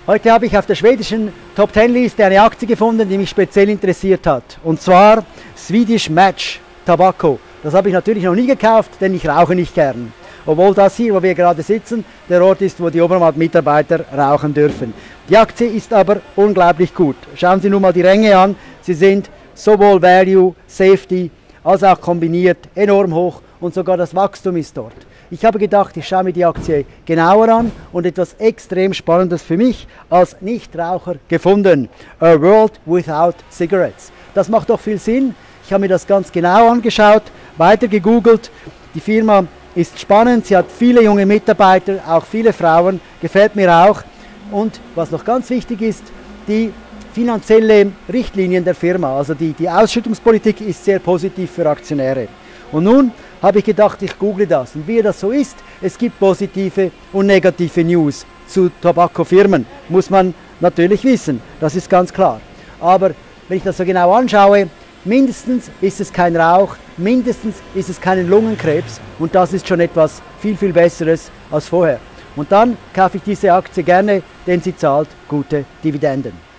Heute habe ich auf der schwedischen Top 10 Liste eine Aktie gefunden, die mich speziell interessiert hat. Und zwar Swedish Match Tobacco. Das habe ich natürlich noch nie gekauft, denn ich rauche nicht gern. Obwohl das hier, wo wir gerade sitzen, der Ort ist, wo die Obermatt-Mitarbeiter rauchen dürfen. Die Aktie ist aber unglaublich gut. Schauen Sie nur mal die Ränge an. Sie sind sowohl Value, Safety, als auch kombiniert enorm hoch und sogar das Wachstum ist dort. Ich habe gedacht, ich schaue mir die Aktie genauer an und etwas extrem Spannendes für mich als Nichtraucher gefunden. A World Without Cigarettes. Das macht doch viel Sinn. Ich habe mir das ganz genau angeschaut, weiter gegoogelt. Die Firma ist spannend, sie hat viele junge Mitarbeiter, auch viele Frauen, gefällt mir auch. Und was noch ganz wichtig ist, die finanzielle Richtlinien der Firma, also die Ausschüttungspolitik ist sehr positiv für Aktionäre. Und nun habe ich gedacht, ich google das. Und wie das so ist, es gibt positive und negative News zu Tabakofirmen. Muss man natürlich wissen, das ist ganz klar. Aber wenn ich das so genau anschaue, mindestens ist es kein Rauch, mindestens ist es keinen Lungenkrebs und das ist schon etwas viel, viel Besseres als vorher. Und dann kaufe ich diese Aktie gerne, denn sie zahlt gute Dividenden.